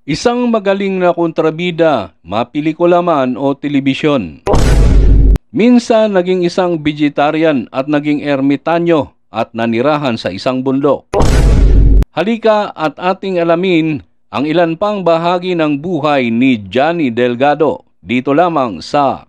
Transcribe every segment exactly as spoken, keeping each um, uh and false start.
Isang magaling na kontrabida, mapelikula man o telebisyon. Minsan naging isang vegetarian at naging ermitanyo at nanirahan sa isang bundok. Halika at ating alamin ang ilan pang bahagi ng buhay ni Johnny Delgado dito lamang sa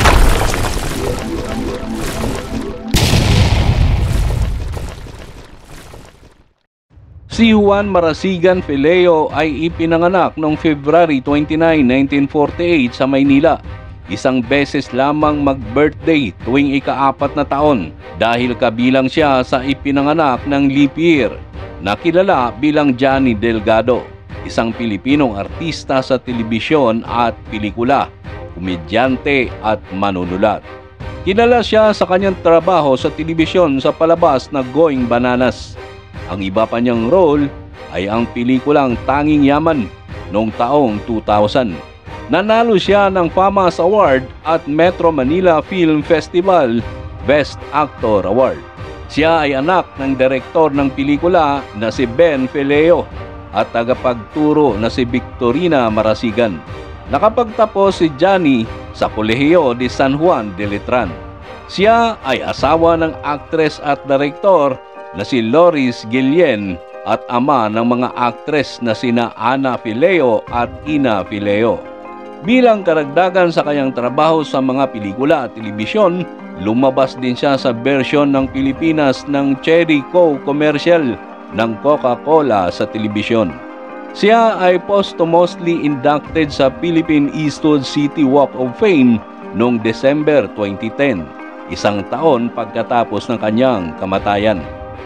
Si Juan Marasigan Fileo ay ipinanganak noong February twenty-ninth, nineteen forty-eight sa Maynila. Isang beses lamang mag-birthday tuwing ikaapat na taon dahil kabilang siya sa ipinanganak ng leap year. Nakilala bilang Johnny Delgado, isang Pilipinong artista sa telebisyon at pelikula, komedyante at manunulat. Kilala siya sa kanyang trabaho sa telebisyon sa palabas na Going Bananas. Ang iba pa niyang role ay ang pelikulang Tanging Yaman noong taong two thousand. Nanalo siya ng FAMAS Award at Metro Manila Film Festival Best Actor Award. Siya ay anak ng direktor ng pelikula na si Ben Fileo at tagapagturo na si Victorina Marasigan. Nakapagtapos si Johnny sa Kolehiyo de San Juan de Letran. Siya ay asawa ng aktres at direktor na si Loris Guillen at ama ng mga aktres na sina Ana Fileo at Ina Fileo. Bilang karagdagan sa kanyang trabaho sa mga pelikula at telebisyon, lumabas din siya sa bersyon ng Pilipinas ng Cherry Coke commercial ng Coca-Cola sa telebisyon. Siya ay posthumously inducted sa Philippine Eastwood City Walk of Fame noong December twenty ten, isang taon pagkatapos ng kanyang kamatayan.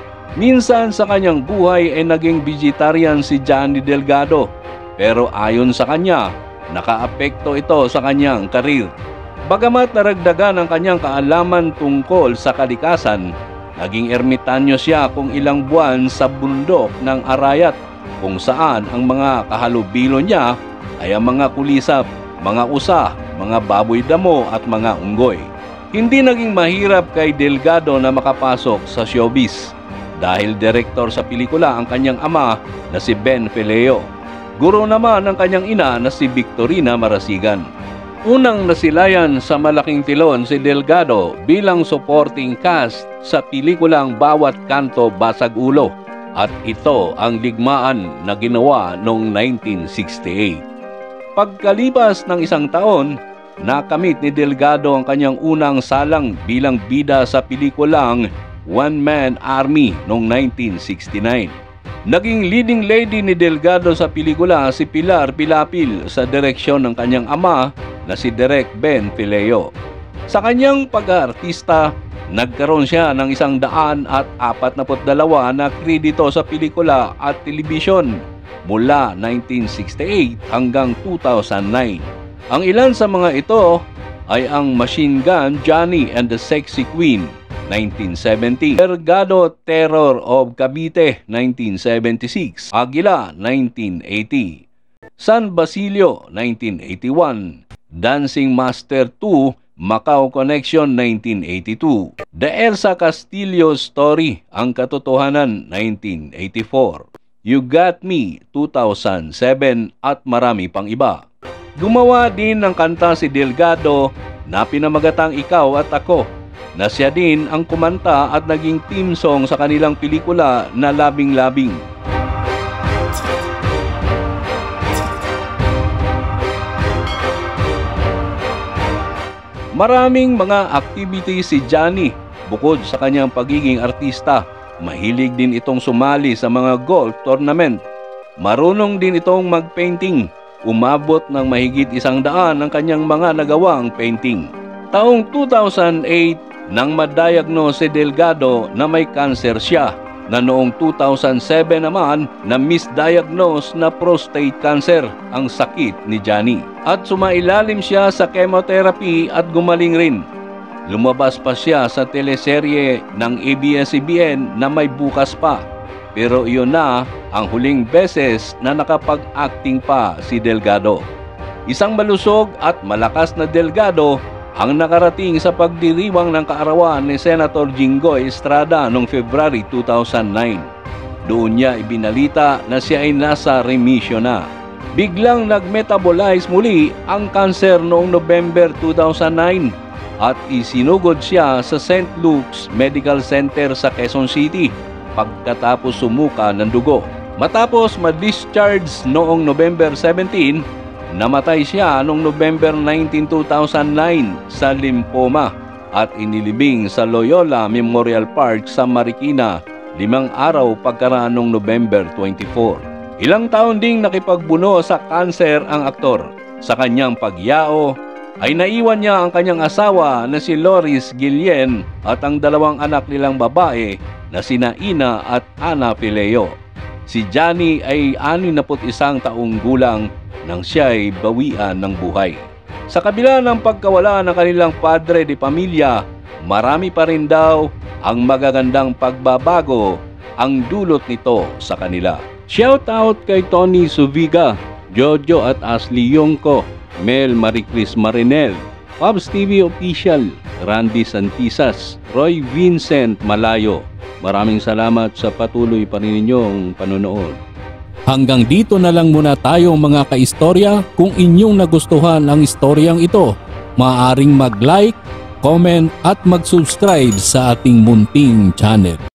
Minsan sa kanyang buhay ay naging vegetarian si Johnny Delgado, pero ayon sa kanya, nakaapekto ito sa kanyang karir. Bagamat naragdagan ang kanyang kaalaman tungkol sa kalikasan, naging ermitanyo siya kung ilang buwan sa bundok ng Arayat, kung saan ang mga kahalubilo niya ay ang mga kulisap, mga usa, mga baboy damo at mga unggoy. Hindi naging mahirap kay Delgado na makapasok sa showbiz dahil direktor sa pelikula ang kanyang ama na si Ben Fileo. Guro naman ang kanyang ina na si Victorina Marasigan. Unang nasilayan sa malaking tilon si Delgado bilang supporting cast sa pelikulang Bawat Kanto Basag Ulo, at ito ang ligmaan na ginawa noong nineteen sixty-eight. Pagkalipas ng isang taon, nakamit ni Delgado ang kanyang unang salang bilang bida sa pelikulang One Man Army noong nineteen sixty-nine. Naging leading lady ni Delgado sa pelikula si Pilar Pilapil sa direksyon ng kanyang ama na si Direk Ben Fileo. Sa kanyang pag-aartista, nagkaroon siya ng isang daan at apat na dalawa na kredito sa pelikula at telebisyon mula nineteen sixty-eight hanggang two thousand nine. Ang ilan sa mga ito ay ang Machine Gun Johnny and the Sexy Queen nineteen seventy, Delgado Terror of Cavite nineteen seventy-six, Aguila nineteen eighty, San Basilio nineteen eighty-one, Dancing Master two, Macau Connection nineteen eighty-two, The Elsa Castillo Story, Ang Katotohanan nineteen eighty-four, You Got Me two thousand seven at marami pang iba. Gumawa din ng kanta si Delgado na pinamagatang Ikaw at Ako, na siya din ang kumanta at naging theme song sa kanilang pelikula na Labing Labing. Maraming mga activities si Johnny bukod sa kanyang pagiging artista. Mahilig din itong sumali sa mga golf tournament. Marunong din itong mag-painting. Umabot ng mahigit isang daan ang kanyang mga nagawang painting. Taong two thousand eight, nang ma-diagnose si Delgado na may cancer siya, na noong two thousand seven naman na misdiagnose na prostate cancer ang sakit ni Johnny. At sumailalim siya sa chemotherapy at gumaling rin. Lumabas pa siya sa teleserye ng A B S C B N na May Bukas Pa. Pero iyon na ang huling beses na nakapag-acting pa si Delgado. Isang malusog at malakas na Delgado ang nakarating sa pagdiriwang ng kaarawan ni Senator Jinggoy Estrada noong February two thousand nine. Doon niya ibinalita na siya ay nasa remission na. Biglang nag-metabolize muli ang kanser noong November two thousand nine at isinugod siya sa Saint Luke's Medical Center sa Quezon City pagkatapos sumuka ng dugo. Matapos ma-discharge noong November seventeen, namatay siya noong November nineteen, two thousand nine sa lymphoma at inilibing sa Loyola Memorial Park sa Marikina limang araw pagkaraan noong November twenty-four. Ilang taon ding nakipagbuno sa kanser ang aktor. Sa kanyang pagyao ay naiwan niya ang kanyang asawa na si Loris Guillen at ang dalawang anak nilang babae na sina Ina at Ana Fileo. Si Johnny ay anim na isang taong gulang nang siya ay bawian ng buhay. Sa kabila ng pagkawala ng kanilang padre de pamilya, marami pa rin daw ang magagandang pagbabago ang dulot nito sa kanila. Shout out kay Tony Suviga, Jojo at Ashley Yongko, Mel Maricris Marinel, Pabs T V Official, Randy Santisas, Roy Vincent Malayo. Maraming salamat sa patuloy pa rin ninyong panonood. Hanggang dito na lang muna tayo mga kaistorya. Kung inyong nagustuhan ang istoryang ito, maaaring mag-like, comment at mag-subscribe sa ating munting channel.